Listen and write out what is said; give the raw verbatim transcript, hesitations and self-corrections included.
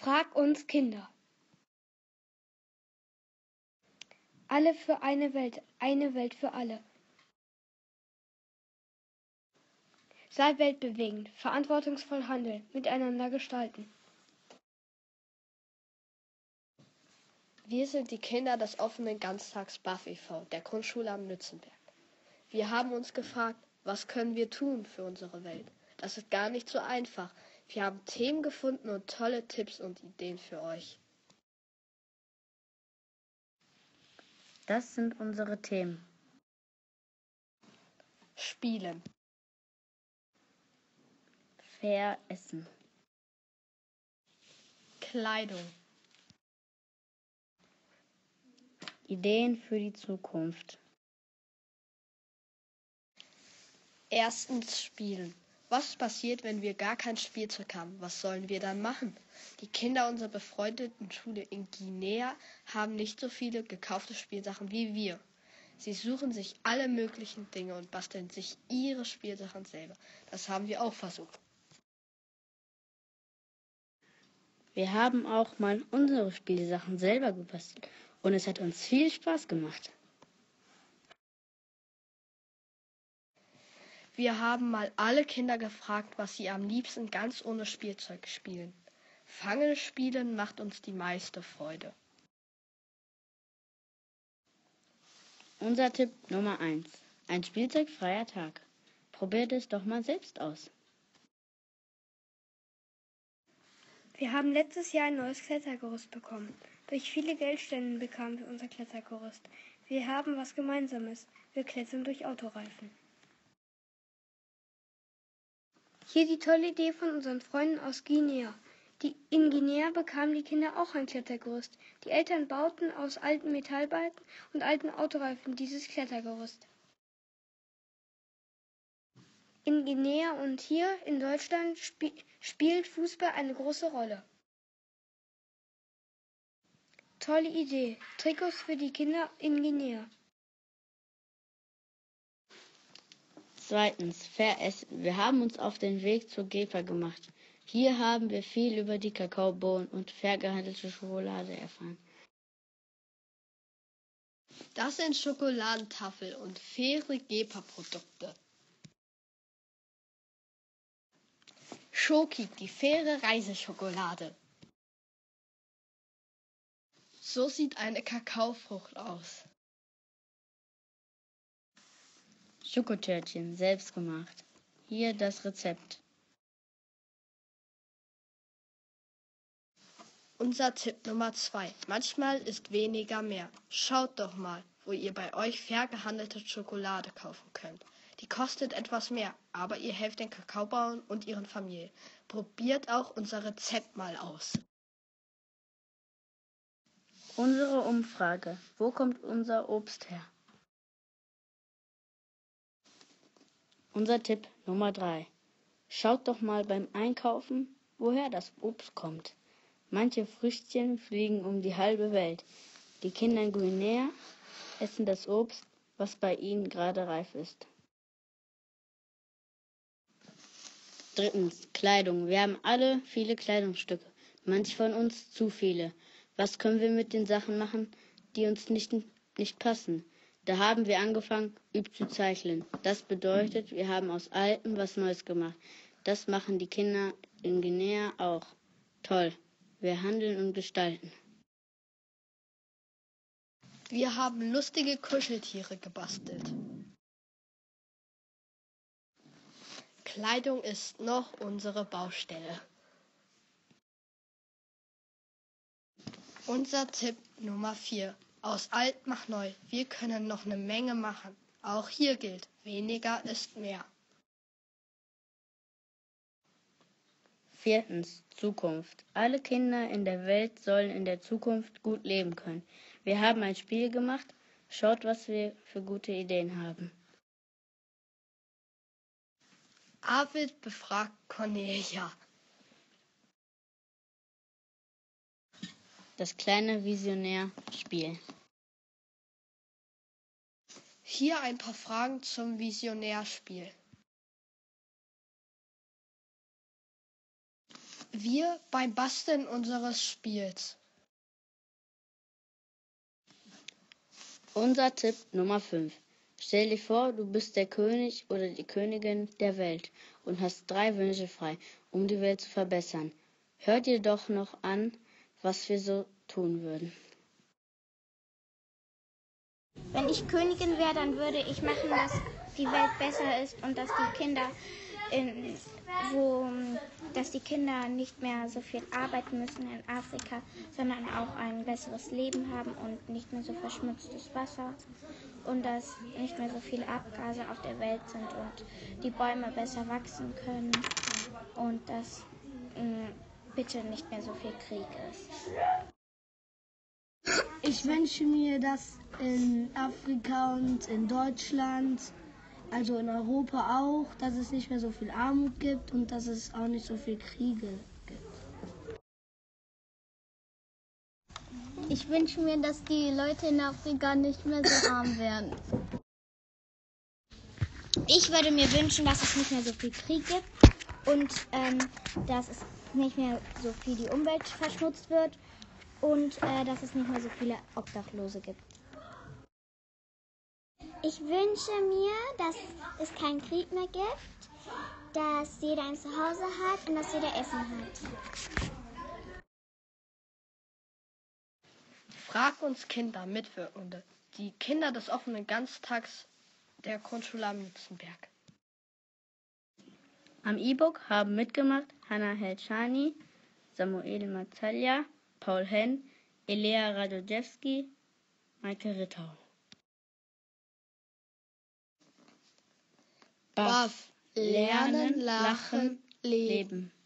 Frag uns Kinder. Alle für eine Welt, eine Welt für alle. Sei weltbewegend, verantwortungsvoll handeln, miteinander gestalten. Wir sind die Kinder des offenen Ganztags B A F e V der Grundschule am Nützenberg. Wir haben uns gefragt, was können wir tun für unsere Welt? Das ist gar nicht so einfach. Wir haben Themen gefunden und tolle Tipps und Ideen für euch. Das sind unsere Themen. Spielen, Fair essen, Kleidung, Ideen für die Zukunft. Erstens Spielen. Was passiert, wenn wir gar kein Spielzeug haben? Was sollen wir dann machen? Die Kinder unserer befreundeten Schule in Guinea haben nicht so viele gekaufte Spielsachen wie wir. Sie suchen sich alle möglichen Dinge und basteln sich ihre Spielsachen selber. Das haben wir auch versucht. Wir haben auch mal unsere Spielsachen selber gebastelt und es hat uns viel Spaß gemacht. Wir haben mal alle Kinder gefragt, was sie am liebsten ganz ohne Spielzeug spielen. Fangen spielen macht uns die meiste Freude. Unser Tipp Nummer eins. Ein spielzeugfreier Tag. Probiert es doch mal selbst aus. Wir haben letztes Jahr ein neues Klettergerüst bekommen. Durch viele Geldspenden bekamen wir unser Klettergerüst. Wir haben was Gemeinsames. Wir klettern durch Autoreifen. Hier die tolle Idee von unseren Freunden aus Guinea. Die, in Guinea bekamen die Kinder auch ein Klettergerüst. Die Eltern bauten aus alten Metallbalken und alten Autoreifen dieses Klettergerüst. In Guinea und hier in Deutschland sp- spielt Fußball eine große Rolle. Tolle Idee. Trikots für die Kinder in Guinea. Zweitens, fair essen. Wir haben uns auf den Weg zur Gefa gemacht. Hier haben wir viel über die Kakaobohnen und fair gehandelte Schokolade erfahren. Das sind Schokoladentafeln und faire Gepa-Produkte. Schoki, die faire Reiseschokolade. So sieht eine Kakaofrucht aus. Schokotörtchen, selbst gemacht. Hier das Rezept. Unser Tipp Nummer zwei. Manchmal ist weniger mehr. Schaut doch mal, wo ihr bei euch fair gehandelte Schokolade kaufen könnt. Die kostet etwas mehr, aber ihr helft den Kakaobauern und ihren Familien. Probiert auch unser Rezept mal aus. Unsere Umfrage. Wo kommt unser Obst her? Unser Tipp Nummer drei. Schaut doch mal beim Einkaufen, woher das Obst kommt. Manche Früchtchen fliegen um die halbe Welt. Die Kinder in Guinea essen das Obst, was bei ihnen gerade reif ist. Drittens, Kleidung. Wir haben alle viele Kleidungsstücke, manche von uns zu viele. Was können wir mit den Sachen machen, die uns nicht, nicht passen? Da haben wir angefangen, üb zu zeichnen. Das bedeutet, wir haben aus Altem was Neues gemacht. Das machen die Kinder in Guinea auch. Toll. Wir handeln und gestalten. Wir haben lustige Kuscheltiere gebastelt. Kleidung ist noch unsere Baustelle. Unser Tipp Nummer vier. Aus alt mach neu. Wir können noch eine Menge machen. Auch hier gilt, weniger ist mehr. Viertens, Zukunft. Alle Kinder in der Welt sollen in der Zukunft gut leben können. Wir haben ein Spiel gemacht. Schaut, was wir für gute Ideen haben. Arvid befragt Cornelia. Das kleine Visionärspiel. Hier ein paar Fragen zum Visionärspiel. wir beim Basteln unseres Spiels. Unser Tipp Nummer fünf. Stell dir vor, du bist der König oder die Königin der Welt und hast drei Wünsche frei, um die Welt zu verbessern. Hör dir doch noch an, was wir so tun würden. Wenn ich Königin wäre, dann würde ich machen, dass die Welt besser ist und dass die Kinder in, wo, dass die Kinder nicht mehr so viel arbeiten müssen in Afrika, sondern auch ein besseres Leben haben und nicht mehr so verschmutztes Wasser und dass nicht mehr so viele Abgase auf der Welt sind und die Bäume besser wachsen können und dass mh, bitte nicht mehr so viel Krieg ist. Ich wünsche mir, dass in Afrika und in Deutschland, also in Europa auch, dass es nicht mehr so viel Armut gibt und dass es auch nicht so viel Kriege gibt. Ich wünsche mir, dass die Leute in Afrika nicht mehr so arm werden. Ich würde mir wünschen, dass es nicht mehr so viel Krieg gibt und ähm, dass es nicht mehr so viel die Umwelt verschmutzt wird und äh, dass es nicht mehr so viele Obdachlose gibt. Ich wünsche mir, dass es keinen Krieg mehr gibt, dass jeder ein Zuhause hat und dass jeder Essen hat. Frag uns Kinder, Mitwirkende, die Kinder des offenen Ganztags der Grundschule am Lützenberg. Am E-Book haben mitgemacht Hanna Helschani, Samuel Mazzaglia, Paul Henn, Elea Radoszewski, Maike Rittau. B A F. Lernen, Lachen, Leben.